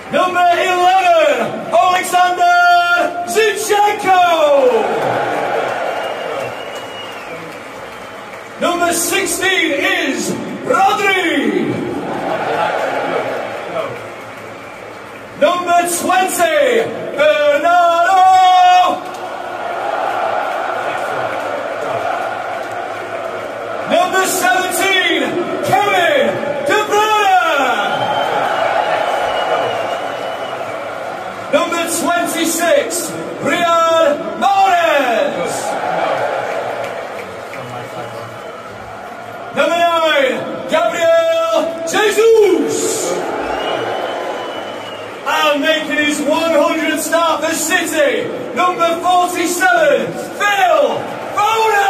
Number 11, Alexander Zinchenko. Number 16 is Rodri. Number 20, Bernardo. Number 17, Kevin De Bruyne. Number 26, Riyad Mahrez. Number 9, Gabriel Jesus. And making his 100th start for City, number 47, Phil Foden.